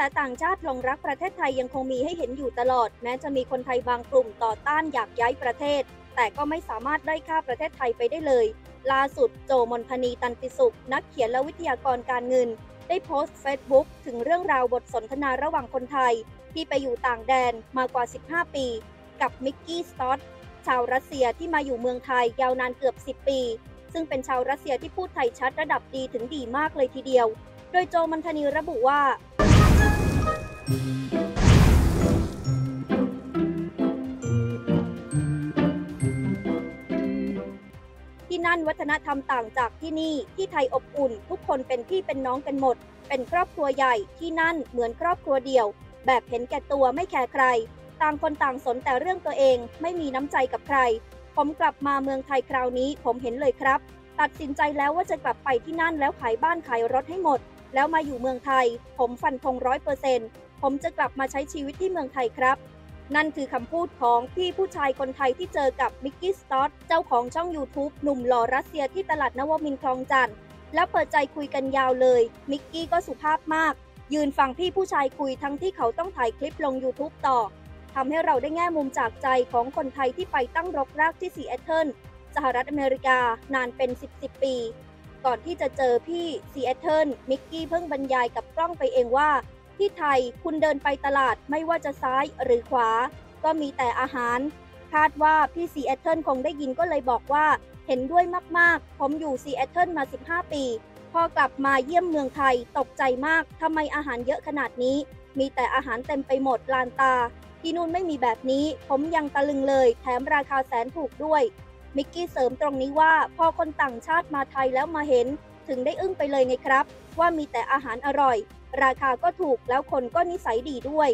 ต่างชาติหลงรักประเทศไทยยังคงมีให้เห็นอยู่ตลอดแม้จะมีคนไทยบางกลุ่มต่อต้านอยากย้ายประเทศแต่ก็ไม่สามารถได้ค่าประเทศไทยไปได้เลยล่าสุดโจมนพนีตันติสุขนักเขียนและวิทยากรการเงินได้โพสต์ Facebook ถึงเรื่องราวบทสนทนาระหว่างคนไทยที่ไปอยู่ต่างแดนมากว่า15ปีกับมิกกี้สต็อตชาวรัสเซียที่มาอยู่เมืองไทยยาวนานเกือบ10ปีซึ่งเป็นชาวรัสเซียที่พูดไทยชัดระดับดีถึงดีมากเลยทีเดียวโดยโจมนพนีระบุว่าที่นั่นวัฒนธรรมต่างจากที่นี่ที่ไทยอบอุ่นทุกคนเป็นพี่เป็นน้องกันหมดเป็นครอบครัวใหญ่ที่นั่นเหมือนครอบครัวเดี่ยวแบบเห็นแก่ตัวไม่แคร์ใครต่างคนต่างสนแต่เรื่องตัวเองไม่มีน้ำใจกับใครผมกลับมาเมืองไทยคราวนี้ผมเห็นเลยครับตัดสินใจแล้วว่าจะกลับไปที่นั่นแล้วขายบ้านขายรถให้หมดแล้วมาอยู่เมืองไทยผมฟันธง100%ผมจะกลับมาใช้ชีวิตที่เมืองไทยครับนั่นคือคำพูดของพี่ผู้ชายคนไทยที่เจอกับมิกกี้สต็อตเจ้าของช่อง YouTube หนุ่มหล่อรัสเซียที่ตลาดนวมินทร์คลองจันทร์แล้วเปิดใจคุยกันยาวเลยมิกกี้ก็สุภาพมากยืนฟังพี่ผู้ชายคุยทั้งที่เขาต้องถ่ายคลิปลง YouTube ต่อทำให้เราได้แง่มุมจากใจของคนไทยที่ไปตั้งรกรากที่ซีแอตเทิลสหรัฐอเมริกานานเป็น10 ปีก่อนที่จะเจอพี่ซีแอตเทิลมิกกี้เพิ่งบรรยายกับกล้องไปเองว่าที่ไทยคุณเดินไปตลาดไม่ว่าจะซ้ายหรือขวาก็มีแต่อาหารคาดว่าพี่ซีแอตเทิลคงได้ยินก็เลยบอกว่าเห็นด้วยมากๆผมอยู่ซีแอตเทิลมา15ปีพอกลับมาเยี่ยมเมืองไทยตกใจมากทำไมอาหารเยอะขนาดนี้มีแต่อาหารเต็มไปหมดลานตาที่นู่นไม่มีแบบนี้ผมยังตะลึงเลยแถมราคาแสนถูกด้วยมิกกี้เสริมตรงนี้ว่าพอคนต่างชาติมาไทยแล้วมาเห็นถึงได้อึ้งไปเลยไงครับว่ามีแต่อาหารอร่อยราคาก็ถูกแล้วคนก็นิสัยดีด้วย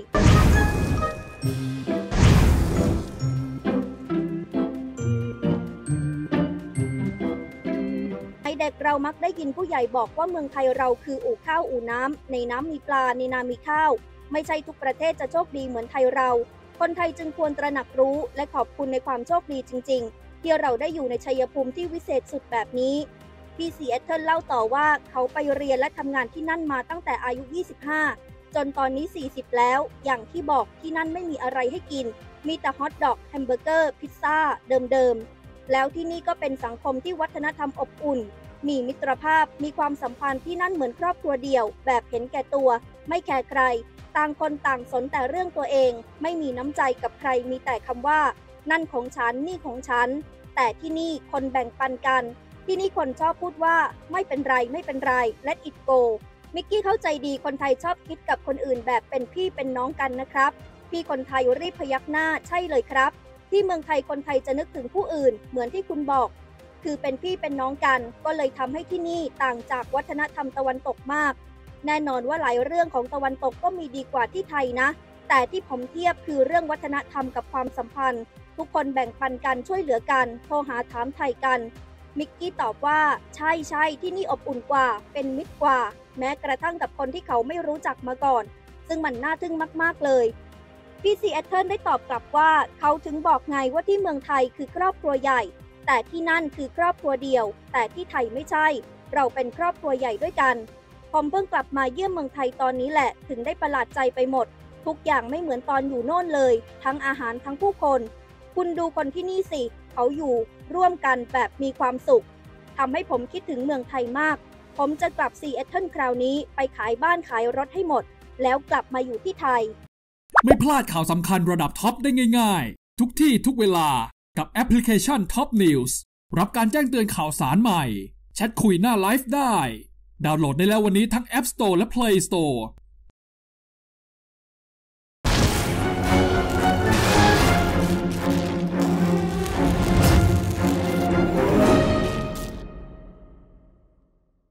เด็กเรามักได้ยินผู้ใหญ่บอกว่าเมืองไทยเราคืออู่ข้าวอู่น้ำในน้ำมีปลาในนามีข้าวไม่ใช่ทุกประเทศจะโชคดีเหมือนไทยเราคนไทยจึงควรตระหนักรู้และขอบคุณในความโชคดีจริงๆที่เราได้อยู่ในชัยภูมิที่วิเศษสุดแบบนี้พี่ซีแอตเทิลเล่าต่อว่าเขาไปเรียนและทำงานที่นั่นมาตั้งแต่อายุ25จนตอนนี้40แล้วอย่างที่บอกที่นั่นไม่มีอะไรให้กินมีแต่ฮอทดอกแฮมเบอร์เกอร์พิซซ่าเดิมๆแล้วที่นี่ก็เป็นสังคมที่วัฒนธรรมอบอุ่นมีมิตรภาพมีความสัมพันธ์ที่นั่นเหมือนครอบครัวเดี่ยวแบบเห็นแก่ตัวไม่แคร์ใครต่างคนต่างสนแต่เรื่องตัวเองไม่มีน้ำใจกับใครมีแต่คำว่านั่นของฉันนี่ของฉันแต่ที่นี่คนแบ่งปันกันที่นี่คนชอบพูดว่าไม่เป็นไรไม่เป็นไร let it go มิกกี้เข้าใจดีคนไทยชอบคิดกับคนอื่นแบบเป็นพี่เป็นน้องกันนะครับพี่คนไทยรีบพยักหน้าใช่เลยครับที่เมืองไทยคนไทยจะนึกถึงผู้อื่นเหมือนที่คุณบอกคือเป็นพี่เป็นน้องกันก็เลยทำให้ที่นี่ต่างจากวัฒนธรรมตะวันตกมากแน่นอนว่าหลายเรื่องของตะวันตกก็มีดีกว่าที่ไทยนะแต่ที่ผมเทียบคือเรื่องวัฒนธรรมกับความสัมพันธ์ทุกคนแบ่งปันกันช่วยเหลือกันโทรหาถามไทยกันมิกกี้ตอบว่าใช่ที่นี่อบอุ่นกว่าเป็นมิตรกว่าแม้กระทั่งกับคนที่เขาไม่รู้จักมาก่อนซึ่งมันน่าทึ่งมากๆเลยพี่ซีแอตเทิลได้ตอบกลับว่าเขาถึงบอกไงว่าที่เมืองไทยคือครอบครัวใหญ่แต่ที่นั่นคือครอบครัวเดียวแต่ที่ไทยไม่ใช่เราเป็นครอบครัวใหญ่ด้วยกันผมเพิ่งกลับมาเยี่ยมเมืองไทยตอนนี้แหละถึงได้ประหลาดใจไปหมดทุกอย่างไม่เหมือนตอนอยู่โน่นเลยทั้งอาหารทั้งผู้คนคุณดูคนที่นี่สิเขาอยู่ร่วมกันแบบมีความสุขทำให้ผมคิดถึงเมืองไทยมากผมจะกลับซีแอตเทิลคราวนี้ไปขายบ้านขายรถให้หมดแล้วกลับมาอยู่ที่ไทยไม่พลาดข่าวสำคัญระดับท็อปได้ง่ายๆทุกที่ทุกเวลากับแอปพลิเคชัน Top News รับการแจ้งเตือนข่าวสารใหม่แชทคุยหน้าไลฟ์ได้ดาวน์โหลดได้แล้ววันนี้ทั้ง App Store และ Play Store